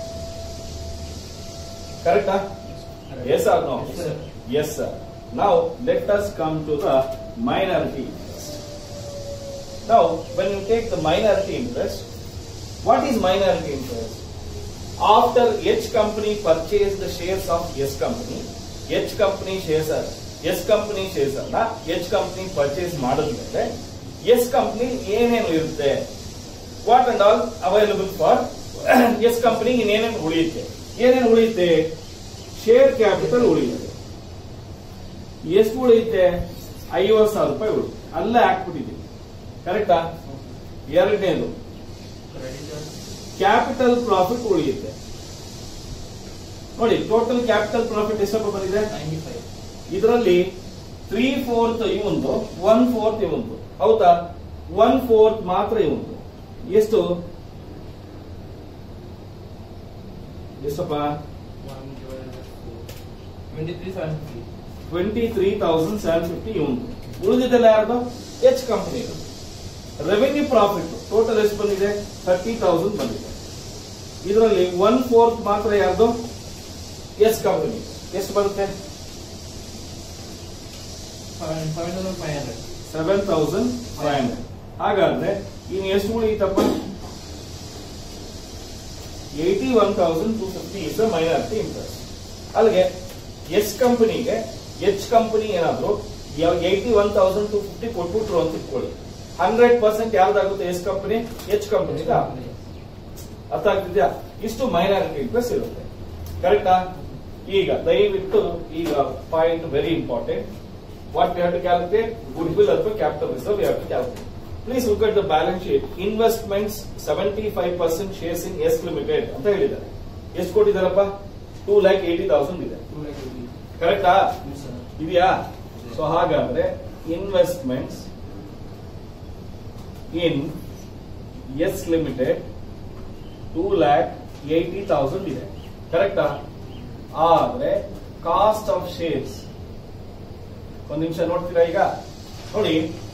ಕರೆಕ್ಟಾ? Yes or no? Yes sir. Now let us come to the minority interest. Now when you take the minority interest, what is minority interest? After H company purchased the shares of S company, H company shares are S company shares ಅಲ್ಲ, H company purchase ಮಾಡಿದ್ಮೇಲೆ S company ಏನೇನು ಇರುತ್ತೆ? What and all available for S company ಏನೇನು ಉಳಿಯುತ್ತೆ? ಏನೇನು ಉಳಿಯುತ್ತೆ? Share capital ಉಳಿಯುತ್ತೆ. ಎಷ್ಟು ಉಳಿಯುತ್ತೆ? ಐವತ್ತು ಸಾವಿರ ರೂಪಾಯಿ ಉಳಿಯುತ್ತೆ. ಅಲ್ಲೇ ಹಾಕ್ಬಿಟ್ಟಿದ್ದೀವಿ. ಕರೆಕ್ಟಾ? ಎರಡನೇದು ಕ್ಯಾಪಿಟಲ್ ಪ್ರಾಫಿಟ್ ಉಳಿಯುತ್ತೆ. ನೋಡಿ ಟೋಟಲ್ ಕ್ಯಾಪಿಟಲ್ ಪ್ರಾಫಿಟ್ ಎಷ್ಟಪ್ಪ ಬಂದಿದೆ? ಇದರಲ್ಲಿ ತ್ರೀ ಫೋರ್ತ್ ಇವಂದು, ಒನ್ ಫೋರ್ತ್ ಇವಂದು. ಹೌದಾ? ಒನ್ ಫೋರ್ತ್ ಮಾತ್ರ ಇವಂದು. ಎಷ್ಟು ಎಷ್ಟಪ್ಪ? Twenty three thousand seven fifty ಇವಂದು. ಉಳಿದಿದ್ದೆಲ್ಲ ಯಾರ್ದು? H company. Revenue profit total ಎಷ್ಟು ಬಂದಿದೆ? ಥರ್ಟಿ ತೌಸಂಡ್ ಬಂದಿದೆ. ಇದರಲ್ಲಿ ಒನ್ ಫೋರ್ತ್ ಮಾತ್ರ ಯಾರ್ದು? S company. ಎಷ್ಟು ಬರುತ್ತೆ? Seven thousand five hundred. ಹಾಗಾದ್ರೆ ಇನ್ನು ಎಷ್ಟು ಉಳಿಯಿತಪ್ಪ? Eighty one thousand two fifty is minority interest. ಅಲ್ಲಿಗೆ ಎಸ್ ಕಂಪನಿಗೆ ಎಚ್ ಕಂಪನಿ ಏನಾದ್ರು eighty one thousand two fifty ಕೊಟ್ಬಿಟ್ರು ಅಂತ ಇಟ್ಕೊಳ್ಳಿ. ಹಂಡ್ರೆಡ್ ಪರ್ಸೆಂಟ್ ಯಾವ್ದಾಗುತ್ತೆ ಎಸ್ ಕಂಪನಿ ಎಚ್ ಕಂಪನಿ ಅರ್ಥ ಆಗ್ತಿದ್ಯಾ ಇಷ್ಟು ಮೈನಾರಿಟಿ ಇಂಟ್ರೆಸ್ಟ್ ಇರುತ್ತೆ ಕರೆಕ್ಟಾ ಈಗ ದಯವಿಟ್ಟು ಈಗ point very important what we have to calculate goodwill ಅಥವಾ capital reserve we have to calculate please look at the balance sheet investments seventy five percent shares in S limited ಅಂತ ಹೇಳಿದ್ದಾರೆ ಎಷ್ಟು ಕೊಟ್ಟಿದ್ದಾರಪ್ಪ ಟೂ ಲ್ಯಾಕ್ ಏಟಿ ತೌಸಂಡ್ ಇದೆ ಕರೆಕ್ಟಾ ಇದೆಯಾ so ಹಾಗಾದ್ರೆ investments in S limited two lakh eighty thousand ಇದೆ ಕರೆಕ್ಟಾ ಆದ್ರೆ ಕಾಸ್ಟ್ ಆಫ್ ಶೇರ್ಸ್ ಒಂದ್ ನಿಮಿಷ ನೋಡ್ತೀರಾ ಈಗ ನೋಡಿ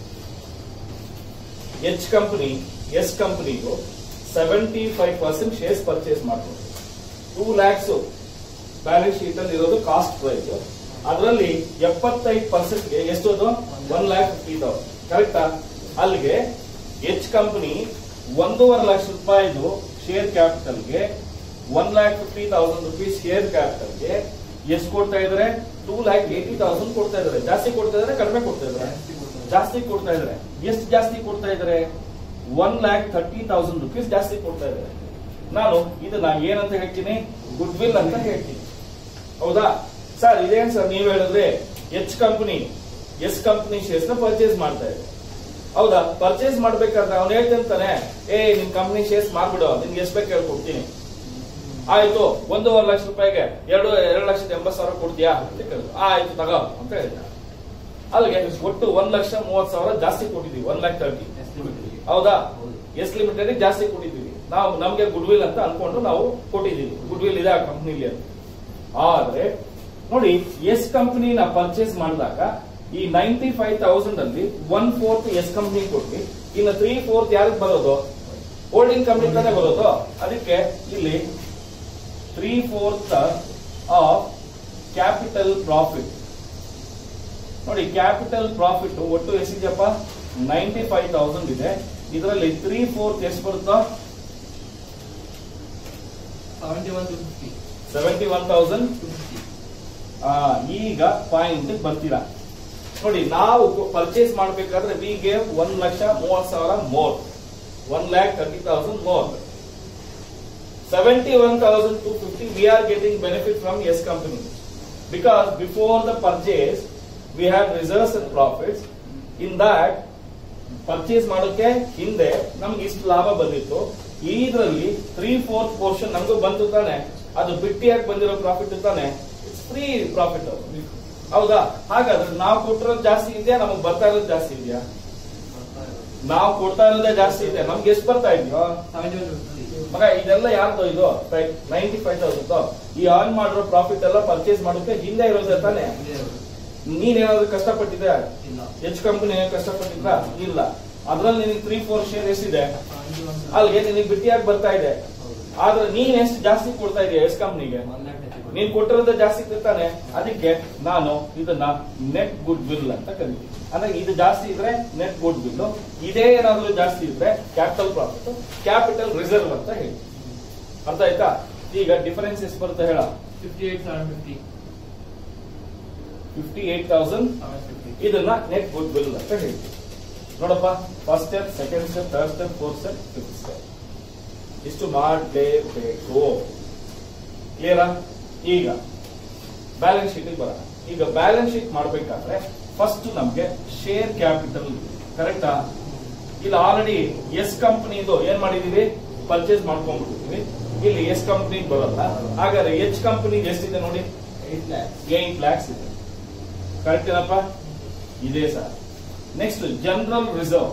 ಎಚ್ ಕಂಪನಿ ಎಸ್ ಕಂಪನಿಗೂ seventy five percent shares purchase ಮಾಡ್ಬೋದು ಟೂ ಲ್ಯಾಕ್ಸ್ ಬ್ಯಾಲೆನ್ಸ್ ಶೀಟ್ ಅಲ್ಲಿ ಇರೋದು ಕಾಸ್ಟ್ ಪ್ರೈಸ್ ಅದರಲ್ಲಿ ಎಪ್ಪತ್ತೈದು ಪರ್ಸೆಂಟ್ ಎಷ್ಟು ಒನ್ ಲ್ಯಾಕ್ ಫಿಫ್ಟಿ ತೌಸಂಡ್ ಕರೆಕ್ಟಾ ಅಲ್ಲಿಗೆ ಎಚ್ ಕಂಪನಿ ಒಂದೂವರೆ ಲಕ್ಷ ರೂಪಾಯಿದು ಶೇರ್ ಕ್ಯಾಪಿಟಲ್ಗೆ one lakh fifty thousand rupees share ಕ್ಯಾಪಿಟಲ್ಗೆ ಎಷ್ಟು ಕೊಡ್ತಾ ಇದಾರೆ ಟೂ ಲ್ಯಾಕ್ ಏಟಿ ತೌಸಂಡ್ ಕೊಡ್ತಾ ಇದಾರೆ ಜಾಸ್ತಿ ಕೊಡ್ತಾ ಇದಾರೆ ಕಡಿಮೆ ಕೊಡ್ತಾ ಇದಾರೆ ಜಾಸ್ತಿ ಕೊಡ್ತಾ ಇದಾರೆ ಎಷ್ಟು ಜಾಸ್ತಿ ಕೊಡ್ತಾ ಇದಾರೆ one lakh thirty thousand rupees ಜಾಸ್ತಿ ಕೊಡ್ತಾ ಇದಾರೆ ನಾನು ಇದನ್ನ ಏನಂತ ಹೇಳ್ತೀನಿ ಗುಡ್ ವಿಲ್ ಅಂತ ಹೇಳ್ತೀನಿ ಹೌದಾ ಸರ್ ಇದೇನ್ ಸರ್ ನೀವ್ ಹೇಳಿದ್ರೆ H company S company shares ನ ಪರ್ಚೇಸ್ ಮಾಡ್ತಾ ಇದೆ ಹೌದಾ ಪರ್ಚೇಸ್ ಮಾಡ್ಬೇಕಾದ್ರೆ ಅವ್ನು ಹೇಳ್ತಾನೆ ಏ ನಿಮ್ ಕಂಪನಿ ಶೇರ್ಸ್ ಮಾಡ್ಬಿಡು ನಿನ್ಗೆ ಎಷ್ಟ್ ಬೇಕು ಹೇಳ್ಕೊಡ್ತೀನಿ ಆಯ್ತು ಒಂದೂವರೆ ಲಕ್ಷ ರೂಪಾಯಿಗೆ ಎರಡು ಎರಡು ಲಕ್ಷದ ಎಂಬತ್ತು ಸಾವಿರ ಕೊಡ್ತೀಯಾ ಅಂತ ಕೇಳಿದ್ರು ಆಯ್ತು ತಗೋ ಅಂತ ಹೇಳಿದ ಅಲ್ಲಿಗೆ ಒಟ್ಟು ಒಂದ್ ಲಕ್ಷ ಮೂವತ್ ಸಾವಿರ ಜಾಸ್ತಿ ಕೊಟ್ಟಿದೀವಿ ಒನ್ ಲ್ಯಾಕ್ ತರ್ಟಿ ಹೌದಾ ಎಸ್ ಲಿಮಿಟೆಡ್ ಜಾಸ್ತಿ ಕೊಟ್ಟಿದ್ದೀವಿ ನಾವು ನಮ್ಗೆ ಗುಡ್ ವಿಲ್ ಅಂತ ಅನ್ಕೊಂಡು ನಾವು ಕೊಟ್ಟಿದ್ದೀವಿ ಗುಡ್ ವಿಲ್ ಇದೆ ಆ ಕಂಪ್ನಿಲಿ ಅಂತ ಆದ್ರೆ ನೋಡಿ ಎಸ್ ಕಂಪನಿನ ಪರ್ಚೇಸ್ ಮಾಡಿದಾಗ ಈ ನೈಂಟಿ ಫೈವ್ ತೌಸಂಡ್ ಅಲ್ಲಿ ಒನ್ ಫೋರ್ತ್ ಎಸ್ ಕಂಪನಿ ಕೊಟ್ಟಿ ಇನ್ನು ತ್ರೀ ಫೋರ್ತ್ ಯಾರಿಗೆ ಬರೋದು ಹೋಲ್ಡಿಂಗ್ ಕಂಪನಿ ತಾನೇ ಬರೋದು ಅದಕ್ಕೆ ಇಲ್ಲಿ three fourth of capital profit ನೋಡಿ ಕ್ಯಾಪಿಟಲ್ ಪ್ರಾಫಿಟ್ ಒಟ್ಟು ಎಷ್ಟಿದೆಯಪ್ಪ ನೈಂಟಿ ಫೈವ್ ತೌಸಂಡ್ ಇದೆ ಇದರಲ್ಲಿ ತ್ರೀ ಫೋರ್ತ್ ಎಷ್ಟು ಬರುತ್ತಾ ಸೆವೆಂಟಿ ಒನ್ ತೌಸಂಡ್ ಈಗ ಪಾಯಿಂಟ್ ಬರ್ತೀರಾ ನೋಡಿ ನಾವು ಪರ್ಚೇಸ್ ಮಾಡಬೇಕಾದ್ರೆ ವಿ ಗೇವ್ ಒಂದ್ ಲಕ್ಷ ಮೂವತ್ ಸಾವಿರ more one lakh thirty thousand more seventy one thousand two fifty we are getting benefit from S company because before the purchase we have reserves and profits in that purchase ಮಾಡೋಕೆ ಹಿಂದೆ ನಮ್ಗೆ ಇಷ್ಟು ಲಾಭ ಬಂದಿತ್ತು ಇದರಲ್ಲಿ ತ್ರೀ ಫೋರ್ತ್ ಪೋರ್ಷನ್ ನಮಗೂ ಬಂತು ತಾನೆ ಅದು ಬಿಟ್ಟಿಯಾಗಿ ಬಂದಿರೋ ಪ್ರಾಫಿಟ್ ತಾನೆ ಇಟ್ಸ್ ಫ್ರೀ ಪ್ರಾಫಿಟ್ ಹೌದಾ ಹಾಗಾದ್ರೆ ನಾವು ಕೊಟ್ಟಿರೋದು ಜಾಸ್ತಿ ಇದೆಯಾ ನಮಗ್ ಬರ್ತಾ ಇರೋದು ಜಾಸ್ತಿ ಇದೆಯಾ ನಾವು ಕೊಡ್ತಾ ಇರೋದೇ ಜಾಸ್ತಿ ಇದೆ ನಮ್ಗೆ ಎಷ್ಟು ಬರ್ತಾ ಇದೆಯೋ ಮಗ ಇದೆಲ್ಲ ಯಾರ್ದು ಇದು ನೈಂಟಿ ಫೈವ್ ತೌಸಂಡ್ ಈ ಅರ್ನ್ ಮಾಡಿರೋ ಪ್ರಾಫಿಟ್ ಎಲ್ಲ ಪರ್ಚೇಸ್ ಮಾಡೋಕೆ ಹಿಂದೆ ಇರೋದೇ ತಾನೆ ನೀನೇನಾದ್ರೂ ಕಷ್ಟಪಟ್ಟಿದ್ದೆ ಎಚ್ ಕಂಪನಿ ಕಷ್ಟಪಟ್ಟಿದ್ರ ಇಲ್ಲ ಅದ್ರಲ್ಲಿ ನಿನಗೆ ತ್ರೀ ಫೋರ್ ಶೇರ್ ಎಷ್ಟಿದೆ ಅಲ್ಲಿಗೆ ನಿನಗೆ ಬಿಟ್ಟಿಯಾಗಿ ಬರ್ತಾ ಇದೆ ಆದ್ರೆ ನೀನ್ ಎಷ್ಟು ಜಾಸ್ತಿ ಕೊಡ್ತಾ ಇದೆಯಾ ಎಸ್ ಕಂಪ್ನಿಗೆ ನೀನ್ ಕೊಟ್ಟಿರೋದೇ ಜಾಸ್ತಿ ಇರ್ತಾನೆ ಅದಕ್ಕೆ ನಾನು ಇದನ್ನ ನೆಟ್ ಗುಡ್ ವಿಲ್ ಅಂತ ಕರಿತೀನಿ ಅಂದ್ರೆ ಇದು ಜಾಸ್ತಿ ಇದ್ರೆ ನೆಟ್ ಗುಡ್ ವಿಲ್ ಇದೇ ಏನಾದ್ರೂ ಜಾಸ್ತಿ ಇದ್ರೆ ಕ್ಯಾಪಿಟಲ್ ಪ್ರಾಫಿಟ್ ಕ್ಯಾಪಿಟಲ್ ರಿಸರ್ವ್ ಅಂತ ಹೇಳಿ ಅರ್ಥ ಆಯ್ತಾ ಈಗ ಡಿಫರೆನ್ಸ್ ಎಷ್ಟು ಬರುತ್ತೆ ಹೇಳ fifty eight fifty fifty eight thousand ಇದನ್ನ ನೆಟ್ ಗುಡ್ ವಿಲ್ ಅಂತ ಹೇಳ್ತೀವಿ ನೋಡಪ್ಪ first step second step third step fourth step fifth step ಇಷ್ಟು ಮಾಡಲೇಬೇಕು ಕ್ಲಿಯರಾ ಈಗ ಬ್ಯಾಲೆನ್ಸ್ ಶೀಟ್ ಬರೋಣ ಈಗ ಬ್ಯಾಲೆನ್ಸ್ ಶೀಟ್ ಮಾಡಬೇಕಾದ್ರೆ ಫಸ್ಟ್ ನಮ್ಗೆ ಶೇರ್ ಕ್ಯಾಪಿಟಲ್ ಕರೆಕ್ಟಾ ಇಲ್ಲಿ ಆಲ್ರೆಡಿ ಎಸ್ ಕಂಪನಿದು ಏನ್ ಮಾಡಿದೀವಿ ಪರ್ಚೇಸ್ ಮಾಡ್ಕೊಂಡ್ಬಿಟ್ಟಿದೀವಿ ಇಲ್ಲಿ ಎಸ್ ಕಂಪನಿ ಬರೋಲ್ಲ ಹಾಗಾದ್ರೆ ಎಚ್ ಕಂಪನಿ ಎಷ್ಟಿದೆ ನೋಡಿ ಏಟ್ ಲ್ಯಾಕ್ಸ್ ಇದೆ ಕರೆಕ್ಟ್ ಏನಪ್ಪ ಇದೆ ಸರ್ ನೆಕ್ಸ್ಟ್ ಜನರಲ್ ರಿಸರ್ವ್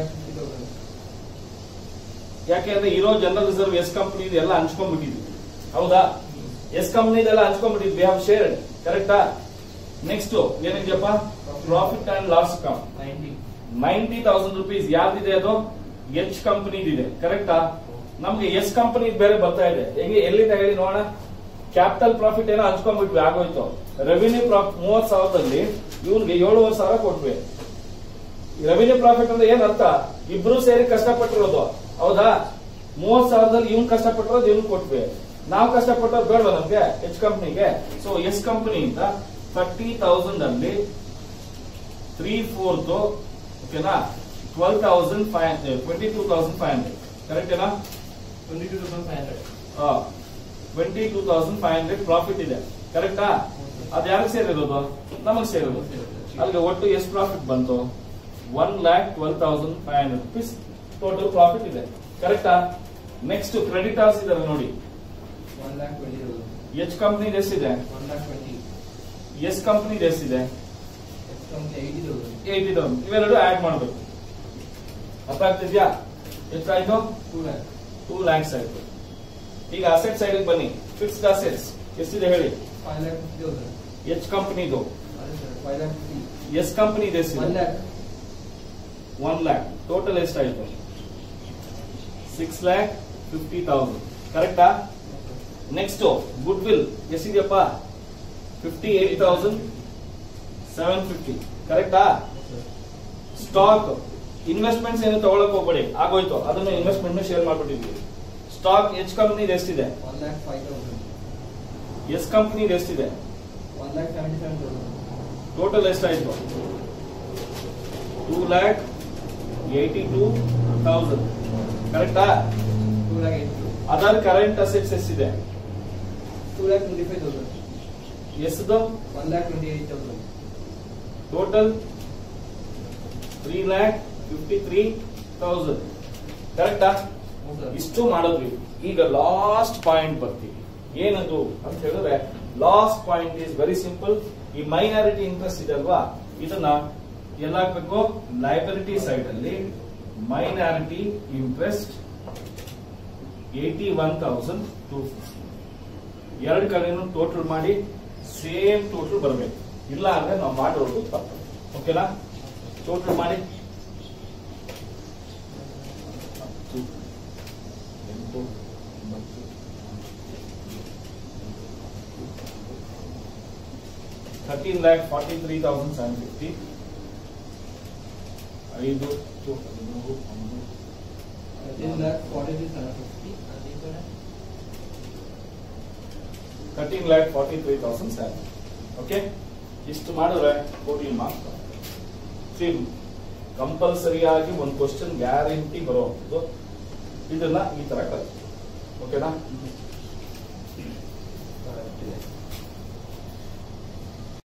ಯಾಕೆಂದ್ರೆ ಇರೋ ಜನರಲ್ ರಿಸರ್ವ್ ಎಸ್ ಕಂಪನಿ ಎಲ್ಲ ಹಂಚ್ಕೊಂಡ್ಬಿಟ್ಟಿದ್ವಿ ಹೌದಾ ಎಸ್ ಕಂಪನಿದೆಲ್ಲ ಹಂಚ್ಕೊಂಡ್ಬಿಟ್ಟಿದ್ವಿ ವಿ ಹ್ಯಾವ್ ಶೇರ್ಡ್ ಕರೆಕ್ಟಾ ನೆಕ್ಸ್ಟ್ ಏನಿದೆಯಪ್ಪ profit and loss account ninety thousand rupees ಯಾವ್ದಿದೆ ಅದು ಎಚ್ ಕಂಪನಿದಿದೆ ಕರೆಕ್ಟಾ ನಮ್ಗೆ ಎಸ್ ಕಂಪನಿ ಬೇರೆ ಬರ್ತಾ ಇದೆ ಹೆಂಗೆ ಎಲ್ಲಿಂದ ಹೇಳಿ ನೋಡೋಣ ಕ್ಯಾಪಿಟಲ್ ಪ್ರಾಫಿಟ್ ಏನೋ ಹಂಚ್ಕೊಂಡ್ಬಿಟ್ವಿ ಆಗೋಯ್ತು ರೆವಿನ್ಯೂ ಪ್ರಾಫಿಟ್ ಮೂವತ್ ಸಾವಿರದಲ್ಲಿ ಇವ್ರಿಗೆ ಏಳುವರೆ ಸಾವಿರ ಕೊಟ್ವಿ ರೆವಿನ್ಯೂ ಪ್ರಾಫಿಟ್ ಅಂದ್ರೆ ಏನ್ ಅರ್ಥ ಇಬ್ರು ಸೇರಿ ಕಷ್ಟಪಟ್ಟಿರೋದು ಹೌದಾ ಮೂವತ್ ಸಾವಿರದಲ್ಲಿ ಇವ್ನ್ ಕಷ್ಟಪಟ್ಟಿರೋದು ಇವ್ನ್ ಕೊಟ್ವಿ ನಾವು ಕಷ್ಟಪಟ್ಟೋದು ಬೇಡವಾ ನಮ್ಗೆ ಎಚ್ ಕಂಪನಿಗೆ ಸೊ ಎಸ್ ಕಂಪನಿಯಿಂದ ಥರ್ಟಿ ತೌಸಂಡ್ ಅಲ್ಲಿ ತ್ರೀ ಫೋರ್ತ್ ಓಕೆನಾ twelve thousand five twenty two thousand five hundred ಕರೆಕ್ಟೇನಾ? Twenty two thousand five hundred twenty two thousand five hundred profit ಇದೆ ಕರೆಕ್ಟಾ? ಅದು ಯಾರಿಗೆ ಸೇರಿರೋದು? ನಮಗೆ ಸೇರಿರೋದು. ಅಲ್ಲಿಗೆ ಒಟ್ಟು ಎಷ್ಟು ಪ್ರಾಫಿಟ್ ಬಂತು? One lakh twelve thousand five hundred rupees total profit ಇದೆ ಕರೆಕ್ಟಾ? ನೆಕ್ಸ್ಟ್ ಕ್ರೆಡಿಟರ್ಸ್ ಇದಾರೆ ನೋಡಿ. One lakh twenty thousand. H company ಎಷ್ಟಿದೆ? One lakh twenty. S company ಎಷ್ಟಿದೆ? S company eighty thousand. Eighty thousand. ಇವೆರಡು ಆಡ್ ಮಾಡಬೇಕು. ಅರ್ಥ ಆಗ್ತಿದ್ಯಾ? ಎಷ್ಟಾಯ್ತು? Two lac. ಟೂ ಲ್ಯಾಕ್ಸ್ ಆಯ್ತು. ಈಗ ಅಸೆಟ್ ಸೈಡ್ ಬನ್ನಿ. ಫಿಕ್ಸ್ಡ್ ಅಸೆಟ್ಸ್ ಎಷ್ಟಿದೆ ಹೇಳಿ? Five lakh fifty thousand. H ಕಂಪನಿದು. ಅದೇ sir five lakh fifty. S company one ಎಷ್ಟಿದೆ? ಲ್ಯಾಕ್. ಒನ್ ಲ್ಯಾಕ್. ಟೋಟಲ್ ಎಷ್ಟಾಯ್ತು? ಸಿಕ್ಸ್ ಲ್ಯಾಕ್ ಫಿಫ್ಟಿ ತೌಸಂಡ್ ಕರೆಕ್ಟಾ? ನೆಕ್ಸ್ಟ್ ಗುಡ್ ವಿಲ್ ಎಷ್ಟಿದೆಯಪ್ಪ? Fifty eight thousand seven fifty ಕರೆಕ್ಟಾ? ಸ್ಟಾಕ್ ಇನ್ವೆಸ್ಟ್ಮೆಂಟ್ಸ್ ಏನು ತಗೊಳಕ್ ಹೋಗ್ಬೇಡಿ, ಆಗೋಯ್ತು. ಅದನ್ನು ಇನ್ವೆಸ್ಟ್ಮೆಂಟ್ ಶೇರ್ ಮಾಡ್ಬಿಟ್ಟಿದ್ವಿ. ಸ್ಟಾಕ್ ಎಚ್ ಕಂಪನಿ ಎಷ್ಟಿದೆ? One lakh five thousand. S company ಎಷ್ಟಿದೆ? One lakh seventy seven thousand. Total ಎಷ್ಟಾಯ್ತು? Two lakh eighty two thousand ಕರೆಕ್ಟಾ? Two lakh eighty two. Other current assets ಎಷ್ಟಿದೆ? Two lakh twenty five thousand. ಎಸ್ದು? One lakh twenty eight thousand. Total three lakh fifty three thousand ಕರೆಕ್ಟಾ? ಇಷ್ಟು ಮಾಡಿದ್ವಿ. ಈಗ last point ಬರ್ತೀವಿ. ಏನದು ಅಂತ ಹೇಳಿದ್ರೆ last point is very simple. ಈ ಮೈನಾರಿಟಿ ಇಂಟ್ರೆಸ್ಟ್ ಇದೆ ಅಲ್ವಾ, ಇದನ್ನ ಎಲ್ಲಾಗಬೇಕು? ಲೈಬಿಲಿಟಿ ಸೈಡ್ ಅಲ್ಲಿ minority interest eighty one thousand two fifty. ಎರಡು ಕಡೆನೂ ಟೋಟಲ್ ಮಾಡಿ ಸೇಮ್ ಟೋಟಲ್ ಬರಬೇಕು. ಇಲ್ಲ ಅಂದ್ರೆ ನಾವು ಮಾಡಿರೋದು ತಪ್ಪು. ಓಕೆನಾ? ಟೋಟಲ್ ಮಾಡಿ. ಹತ್ತು ಎಂಟು ಒಂಬತ್ತು thirteen lakh forty three thousand seven fifty. ಐದು ಹದಿಮೂರು ಒಂದು thirteen lakh forty three seven fifty. Thirteen lakh forty three thousand seven. Okay, ಇಷ್ಟು ಮಾಡಿದ್ರೆ ಟೋಟಲ್ ಮಾರ್ಕ್ಸ್ ಸೇಮ್. ಕಂಪಲ್ಸರಿಯಾಗಿ ಒಂದು ಕ್ವಶನ್ ಗ್ಯಾರಂಟಿ ಬರುವಂಥದ್ದು. ಇದನ್ನ ಈ ತರ ಕಲಿಸಿ. ಓಕೆನಾ?